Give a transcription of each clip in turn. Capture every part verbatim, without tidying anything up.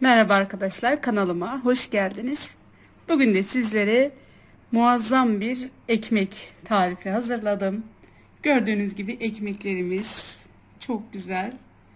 Merhaba arkadaşlar, kanalıma hoş geldiniz. Bugün de sizlere muazzam bir ekmek tarifi hazırladım. Gördüğünüz gibi ekmeklerimiz çok güzel.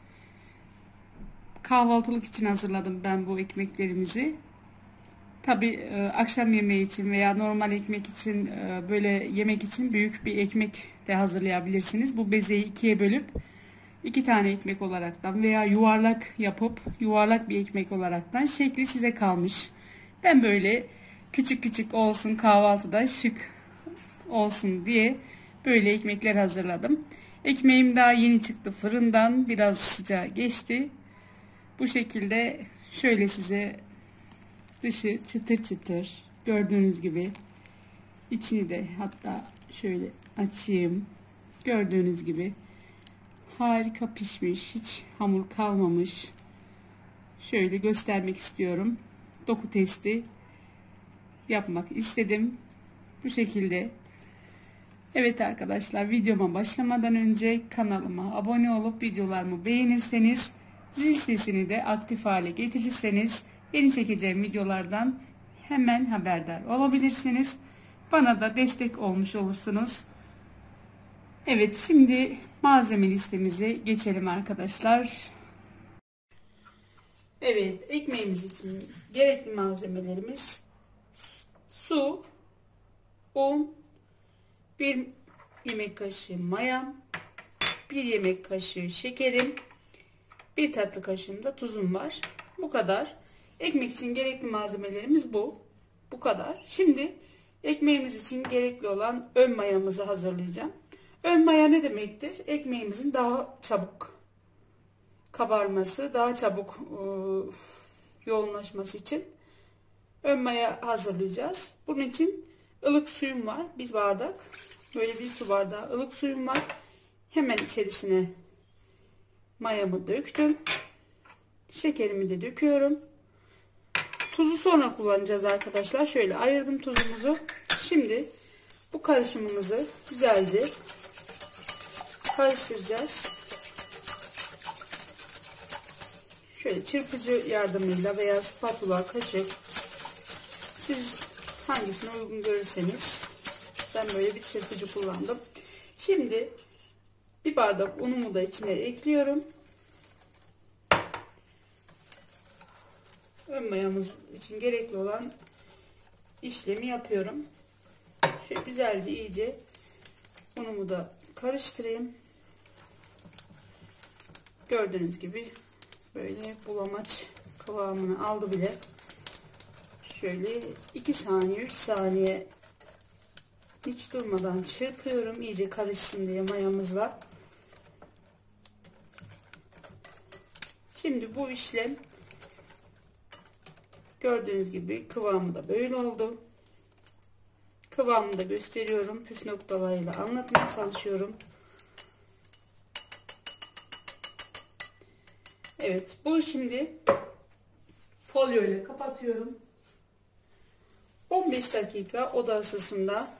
Kahvaltılık için hazırladım ben bu ekmeklerimizi. Tabi akşam yemeği için veya normal ekmek için, e, böyle yemek için büyük bir ekmek de hazırlayabilirsiniz. Bu bezeyi ikiye bölüp iki tane ekmek olaraktan veya yuvarlak yapıp yuvarlak bir ekmek olaraktan, şekli size kalmış. Ben böyle küçük küçük olsun, kahvaltıda şık olsun diye böyle ekmekler hazırladım. Ekmeğim daha yeni çıktı fırından, biraz sıcağı geçti. Bu şekilde şöyle size dışı çıtır çıtır, gördüğünüz gibi içini de hatta şöyle açayım. Gördüğünüz gibi harika pişmiş, hiç hamur kalmamış. Şöyle göstermek istiyorum. Doku testi yapmak istedim. Bu şekilde. Evet arkadaşlar, videoma başlamadan önce kanalıma abone olup videolarımı beğenirseniz, zil sesini de aktif hale getirirseniz yeni çekeceğim videolardan hemen haberdar olabilirsiniz. Bana da destek olmuş olursunuz. Evet, şimdi malzeme listemize geçelim arkadaşlar. Evet, ekmeğimiz için gerekli malzemelerimiz: su, un, bir yemek kaşığı maya, bir yemek kaşığı şekerim, bir tatlı kaşığım da tuzum var. Bu kadar. Ekmek için gerekli malzemelerimiz bu. Bu kadar. Şimdi ekmeğimiz için gerekli olan ön mayamızı hazırlayacağım. Ön maya ne demektir? Ekmeğimizin daha çabuk kabarması, daha çabuk e, yoğunlaşması için ön maya hazırlayacağız. Bunun için ılık suyum var. Bir bardak. Böyle bir su bardağı ılık suyum var. Hemen içerisine mayamı döktüm. Şekerimi de döküyorum. Tuzu sonra kullanacağız arkadaşlar. Şöyle ayırdım tuzumuzu. Şimdi bu karışımımızı güzelce karıştıracağız. Şöyle çırpıcı yardımıyla veya spatula, kaşık, siz hangisini uygun görürseniz, ben böyle bir çırpıcı kullandım. Şimdi bir bardak unumu da içine ekliyorum. Ön mayamız için gerekli olan işlemi yapıyorum. Şöyle güzelce iyice unumu da karıştırayım. Gördüğünüz gibi böyle bulamaç kıvamını aldı bile. Şöyle iki saniye üç saniye hiç durmadan çırpıyorum, iyice karışsın diye mayamızla. Şimdi bu işlem gördüğünüz gibi kıvamı da böyle oldu. Kıvamını da gösteriyorum. Püf noktalarıyla anlatmaya çalışıyorum. Evet, bu şimdi folyo ile kapatıyorum. on beş dakika oda ısısında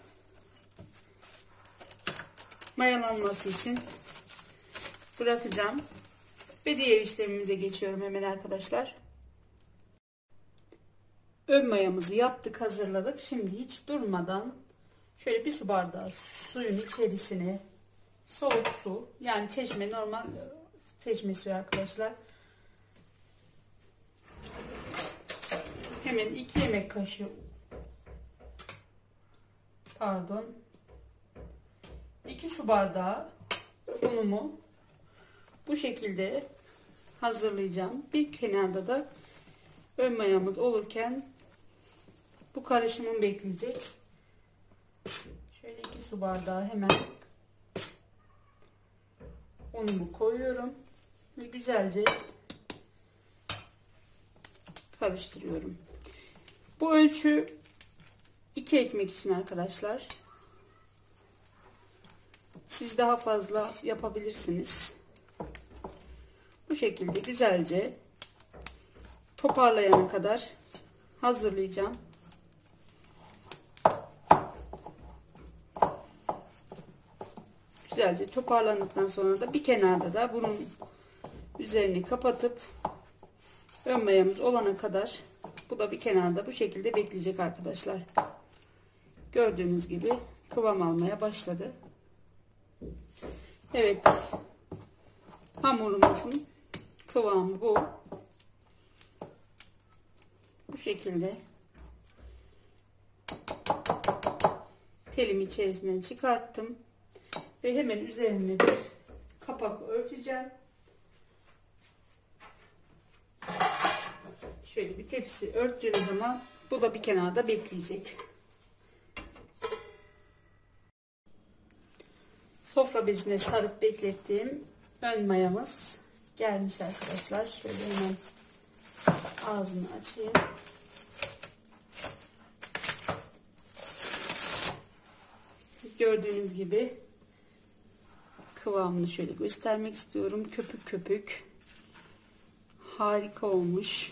mayalanması için bırakacağım. Ve diğer işlemimize geçiyorum hemen arkadaşlar. Ön mayamızı yaptık, hazırladık. Şimdi hiç durmadan şöyle bir su bardağı suyun içerisine soğuk su, yani çeşme, normal çeşme suyu arkadaşlar. Hemen iki yemek kaşığı pardon iki su bardağı unumu bu şekilde hazırlayacağım. Bir kenarda da ön mayamız olurken bu karışımım bekleyecek. Şöyle iki su bardağı hemen unumu koyuyorum ve güzelce karıştırıyorum. Bu ölçü iki ekmek için arkadaşlar. Siz daha fazla yapabilirsiniz. Bu şekilde güzelce toparlayana kadar hazırlayacağım. Güzelce toparlandıktan sonra da bir kenarda da bunun üzerini kapatıp ön mayamız olana kadar bu da bir kenarda bu şekilde bekleyecek arkadaşlar. Gördüğünüz gibi kıvam almaya başladı. Evet, hamurumuzun kıvamı bu. Bu şekilde telimi içerisinden çıkarttım ve hemen üzerine bir kapak örteceğim. Şöyle bir tepsi örttüğüm zaman bu da bir kenarda bekleyecek. Sofra bezine sarıp beklettiğim ön mayamız gelmiş arkadaşlar. Şöyle hemen ağzını açayım. Gördüğünüz gibi kıvamını şöyle göstermek istiyorum. Köpük köpük. Harika olmuş.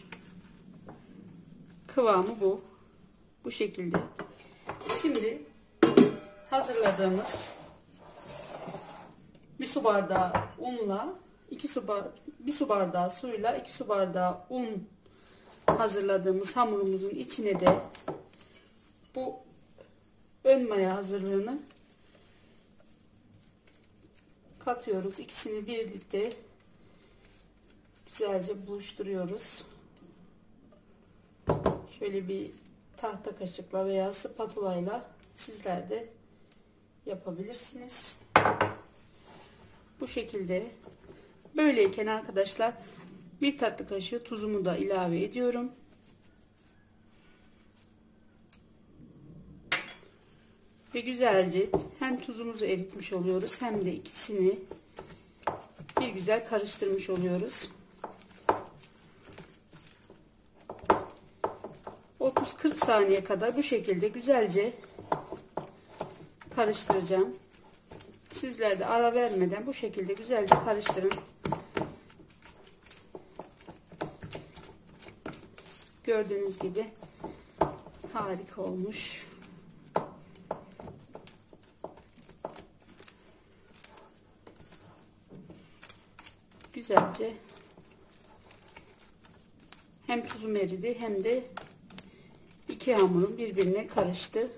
Kıvamı bu. Bu şekilde. Şimdi hazırladığımız bir su bardağı unla iki su bardağı, bir su bardağı suyla iki su bardağı un hazırladığımız hamurumuzun içine de bu ön maya hazırlığını katıyoruz. İkisini birlikte güzelce buluşturuyoruz. Şöyle bir tahta kaşıkla veya spatulayla sizler de yapabilirsiniz. Bu şekilde. Böyleyken arkadaşlar bir tatlı kaşığı tuzumu da ilave ediyorum. Ve güzelce hem tuzumuzu eritmiş oluyoruz hem de ikisini bir güzel karıştırmış oluyoruz. otuz kırk saniye kadar bu şekilde güzelce karıştıracağım. Sizler de ara vermeden bu şekilde güzelce karıştırın. Gördüğünüz gibi harika olmuş. Güzelce hem tuzum eridi hem de iki hamurum birbirine karıştı.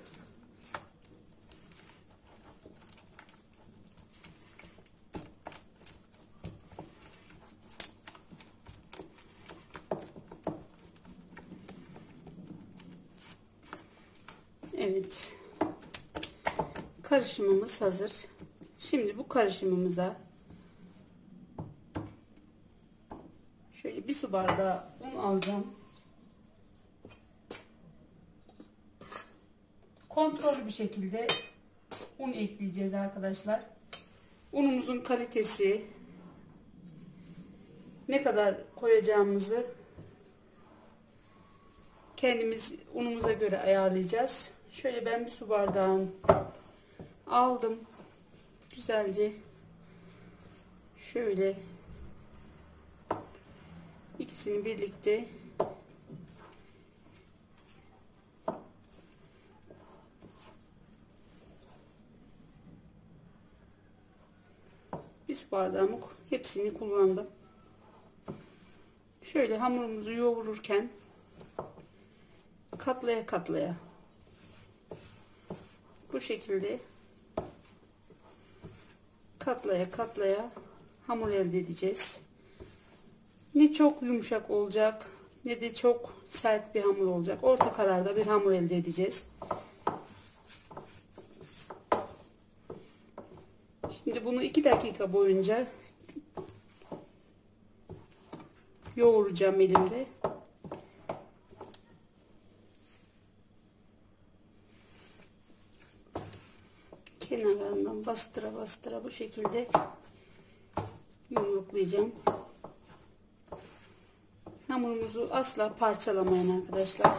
Evet. Karışımımız hazır. Şimdi bu karışımımıza şöyle bir su bardağı un alacağım. Kontrollü bir şekilde un ekleyeceğiz arkadaşlar. Unumuzun kalitesi, ne kadar koyacağımızı kendimiz unumuza göre ayarlayacağız. Şöyle ben bir su bardağı aldım. Güzelce şöyle ikisini birlikte bir su bardağımı hepsini kullandım. Şöyle hamurumuzu yoğururken katlaya katlaya bu şekilde katlaya katlaya hamur elde edeceğiz. Ne çok yumuşak olacak ne de çok sert bir hamur olacak. Orta kararda bir hamur elde edeceğiz. Şimdi bunu iki dakika boyunca yoğuracağım elimde. Kenarlarından bastıra bastıra bu şekilde yumruklayacağım. Hamurumuzu asla parçalamayın arkadaşlar.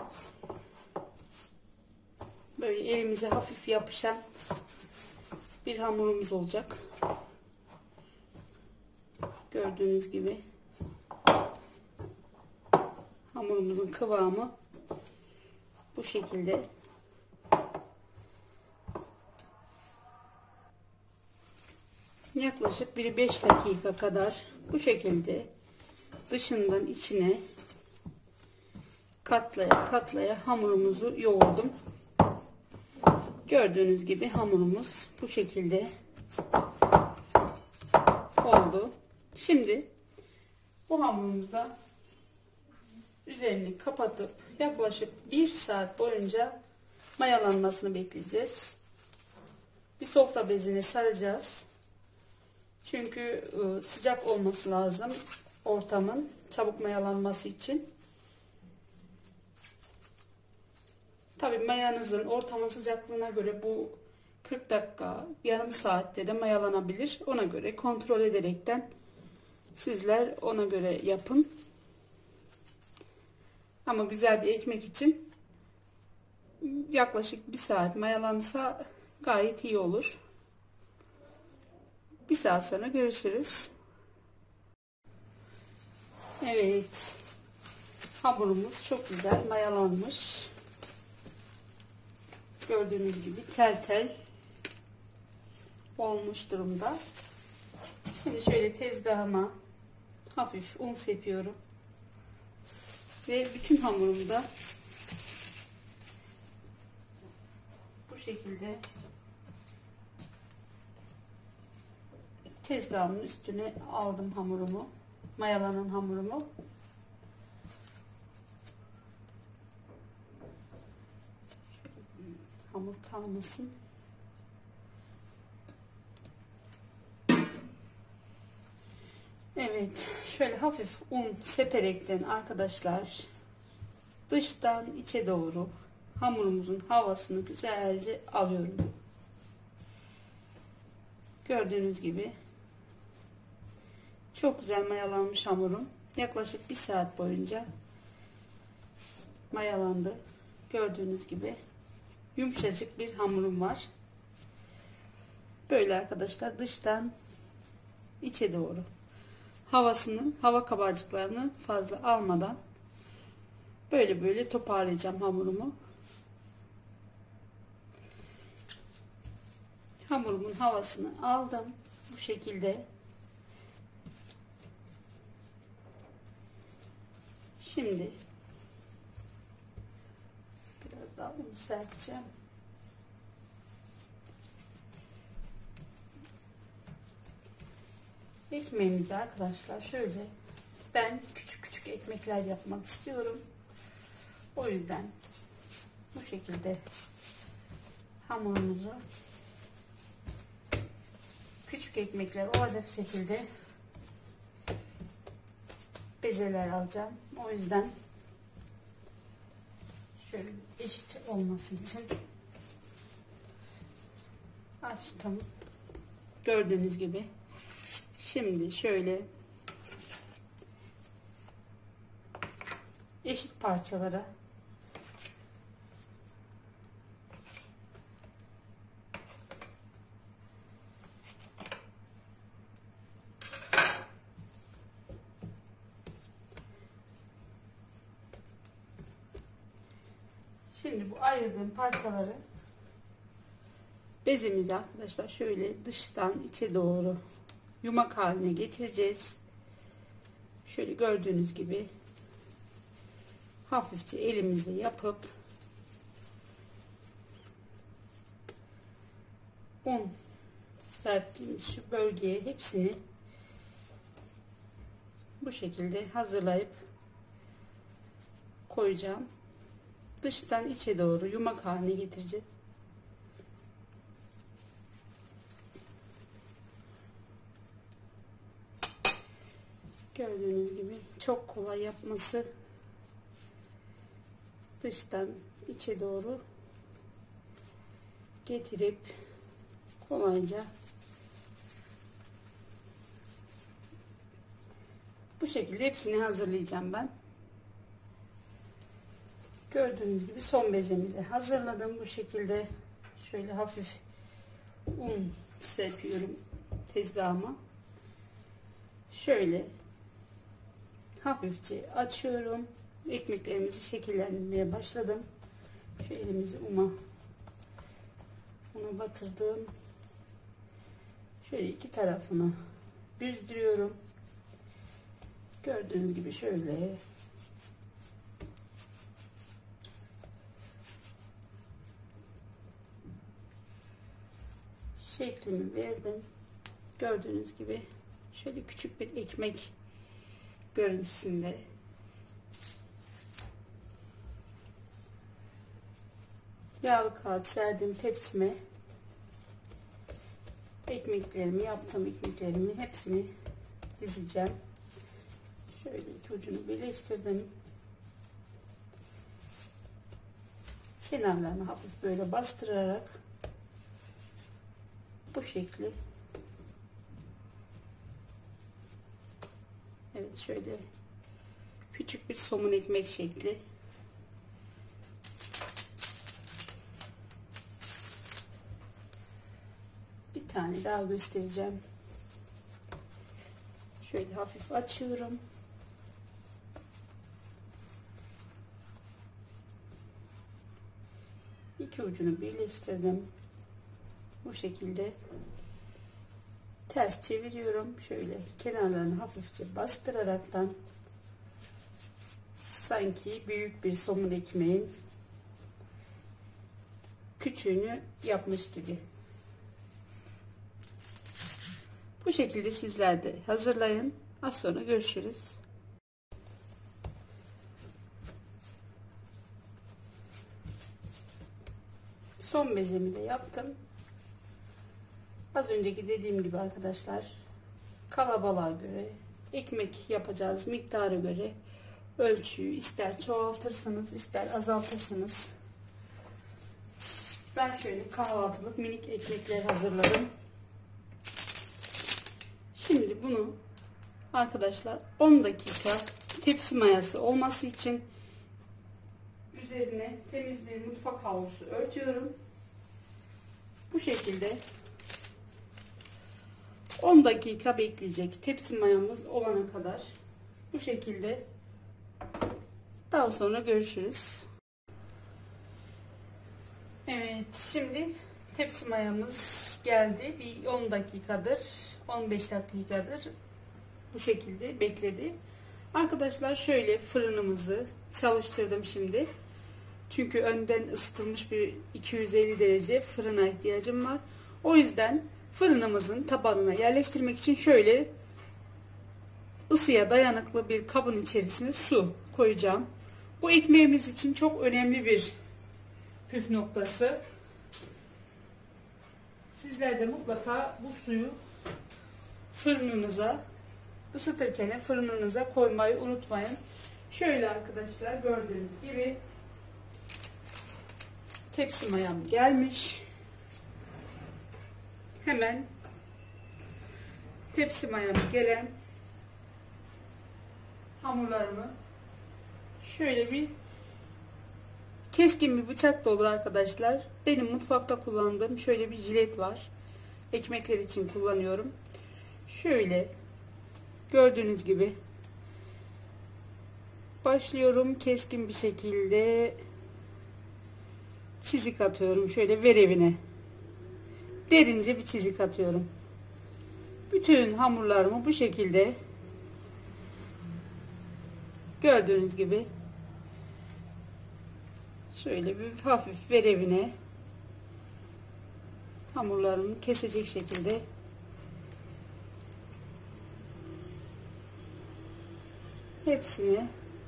Böyle elimize hafif yapışan bir hamurumuz olacak. Gördüğünüz gibi hamurumuzun kıvamı bu şekilde. Yaklaşık bir beş dakika kadar bu şekilde dışından içine katlaya katlaya hamurumuzu yoğurdum. Gördüğünüz gibi hamurumuz bu şekilde oldu. Şimdi bu hamurumuza üzerini kapatıp yaklaşık bir saat boyunca mayalanmasını bekleyeceğiz. Bir sofra bezine saracağız. Çünkü sıcak olması lazım ortamın çabuk mayalanması için. Tabii mayanızın ortamın sıcaklığına göre bu kırk dakika, yarım saatte de mayalanabilir. Ona göre kontrol ederekten sizler ona göre yapın. Ama güzel bir ekmek için yaklaşık bir saat mayalansa gayet iyi olur. Bir saat sonra görüşürüz. Evet. Hamurumuz çok güzel mayalanmış. Gördüğünüz gibi tel tel olmuş durumda. Şimdi şöyle tezgahıma hafif un sepiyorum. Ve bütün hamurumu da bu şekilde tezgahımın üstüne aldım hamurumu. Mayalanan hamurumu. Hamur kalmasın. Evet, şöyle hafif un seperekten arkadaşlar dıştan içe doğru hamurumuzun havasını güzelce alıyorum. Gördüğünüz gibi çok güzel mayalanmış hamurum. Yaklaşık bir saat boyunca mayalandı. Gördüğünüz gibi yumuşacık bir hamurum var. Böyle arkadaşlar dıştan içe doğru havasını, hava kabarcıklarını fazla almadan böyle böyle toparlayacağım hamurumu. Hamurumun havasını aldım. Bu şekilde. Şimdi biraz daha un serpeceğim. Ekmeğimizi arkadaşlar şöyle ben küçük küçük ekmekler yapmak istiyorum. O yüzden bu şekilde hamurumuzu küçük ekmekler olacak şekilde bezeler alacağım. O yüzden şöyle eşit olması için açtım. Gördüğünüz gibi. Şimdi şöyle eşit parçalara şimdi bu ayırdığım parçaları bezimizi arkadaşlar şöyle dıştan içe doğru yumak haline getireceğiz. Şöyle gördüğünüz gibi hafifçe elimizle yapıp un serptiğimiz şu bölgeye hepsini bu şekilde hazırlayıp koyacağım. Dıştan içe doğru yumak haline getireceğiz. Gördüğünüz gibi çok kolay yapması. Dıştan içe doğru getirip kolayca bu şekilde hepsini hazırlayacağım ben. Gördüğünüz gibi son bezemi de hazırladım. Bu şekilde şöyle hafif un serpiyorum tezgahıma. Şöyle hafifçe açıyorum. Ekmeklerimizi şekillendirmeye başladım. Şu elimizi una, una batırdım. Şöyle iki tarafını büzdürüyorum. Gördüğünüz gibi şöyle şeklimi verdim. Gördüğünüz gibi şöyle küçük bir ekmek görüntüsünde. Yağlı kağıt serdiğim tepsime ekmeklerimi, yaptığım ekmeklerimi hepsini dizeceğim. Şöyle iki ucunu birleştirdim. Kenarlarını hafif böyle bastırarak bu şekli, evet şöyle küçük bir somun ekmek şekli. Bir tane daha göstereceğim. Şöyle hafif açıyorum. İki ucunu birleştirdim. Bu şekilde ters çeviriyorum. Şöyle kenarlarını hafifçe bastıraraktan sanki büyük bir somun ekmeğin küçüğünü yapmış gibi. Bu şekilde sizler de hazırlayın. Az sonra görüşürüz. Son bezemi de yaptım. Az önceki dediğim gibi arkadaşlar, kalabalığa göre, ekmek yapacağız miktara göre ölçüyü ister çoğaltırsınız ister azaltırsınız. Ben şöyle kahvaltılık minik ekmekler hazırladım. Şimdi bunu arkadaşlar on dakika tepsi mayası olması için üzerine temiz bir mutfak havlusu örtüyorum. Bu şekilde on dakika bekleyecek tepsi mayamız olana kadar. Bu şekilde daha sonra görüşürüz. Evet, şimdi tepsi mayamız geldi. Bir on dakikadır, on beş dakikadır bu şekilde bekledi. Arkadaşlar şöyle fırınımızı çalıştırdım şimdi. Çünkü önden ısıtılmış bir iki yüz elli derece fırına ihtiyacım var. O yüzden fırınımızın tabanına yerleştirmek için şöyle ısıya dayanıklı bir kabın içerisine su koyacağım. Bu ekmeğimiz için çok önemli bir püf noktası. Sizler de mutlaka bu suyu fırınınıza ısıtırken fırınınıza koymayı unutmayın. Şöyle arkadaşlar gördüğünüz gibi tepsi mayam gelmiş. Hemen tepsi mayam gelen hamurlarımı şöyle bir keskin bir bıçak da olur arkadaşlar. Benim mutfakta kullandığım şöyle bir jilet var. Ekmekler için kullanıyorum. Şöyle gördüğünüz gibi başlıyorum keskin bir şekilde çizik atıyorum. Şöyle verevine derince bir çizik atıyorum. Bütün hamurlarımı bu şekilde gördüğünüz gibi şöyle bir hafif verevine hamurlarımı kesecek şekilde hepsini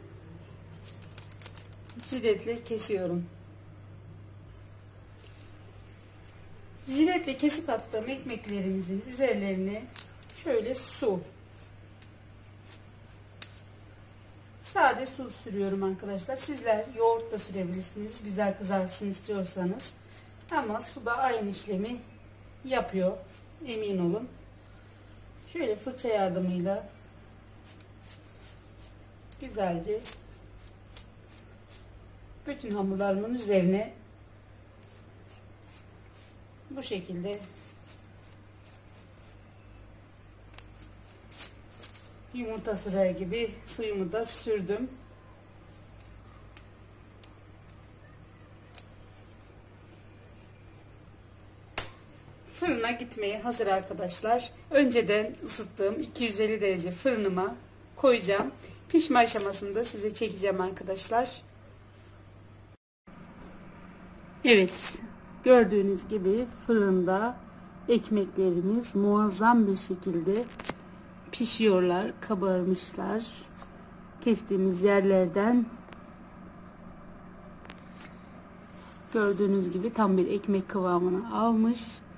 jiletle kesiyorum. Jiletle kesip attığım ekmeklerimizin üzerlerine şöyle su, sade su sürüyorum arkadaşlar. Sizler yoğurt da sürebilirsiniz, güzel kızarsın istiyorsanız. Ama su da aynı işlemi yapıyor, emin olun. Şöyle fırça yardımıyla güzelce bütün hamurlarımın üzerine bu şekilde yumurta sürer gibi suyumu da sürdüm. Fırına gitmeye hazır arkadaşlar. Önceden ısıttığım iki yüz elli derece fırınıma koyacağım. Pişme aşamasında size çekeceğim arkadaşlar. Evet, gördüğünüz gibi fırında ekmeklerimiz muazzam bir şekilde pişiyorlar, kabarmışlar. Kestiğimiz yerlerden gördüğünüz gibi tam bir ekmek kıvamını almış.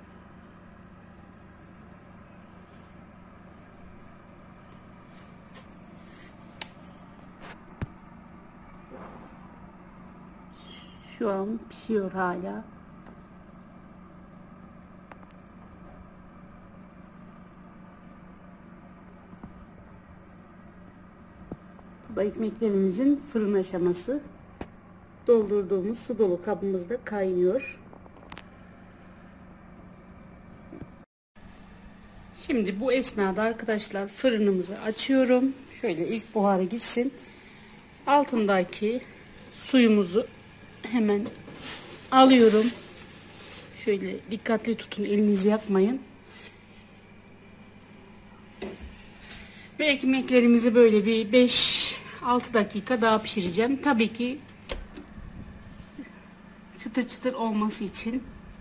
Şu an pişiyor hala. Bu da ekmeklerimizin fırın aşaması. Doldurduğumuz su dolu kabımızda kaynıyor. Şimdi bu esnada arkadaşlar fırınımızı açıyorum. Şöyle ilk buharı gitsin. Altındaki suyumuzu hemen alıyorum. Şöyle dikkatli tutun, elinizi yakmayın. Ve ekmeklerimizi böyle bir beş altı dakika daha pişireceğim. Tabii ki çıtır çıtır olması için.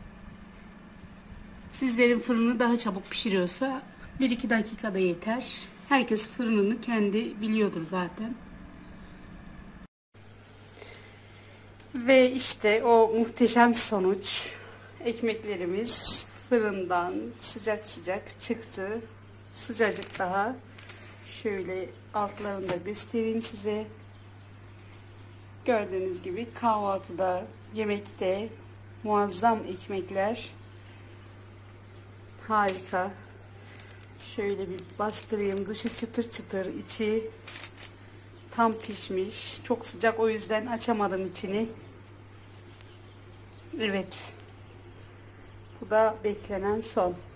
Sizlerin fırını daha çabuk pişiriyorsa bir iki dakikada yeter. Herkes fırınını kendi biliyordur zaten. Ve işte o muhteşem sonuç. Ekmeklerimiz fırından sıcak sıcak çıktı. Sıcacık daha. Şöyle altlarını da göstereyim size. Gördüğünüz gibi kahvaltıda, yemekte muazzam ekmekler. Harika. Şöyle bir bastırayım. Dışı çıtır çıtır, içi tam pişmiş. Çok sıcak, o yüzden açamadım içini. Evet. Bu da beklenen son.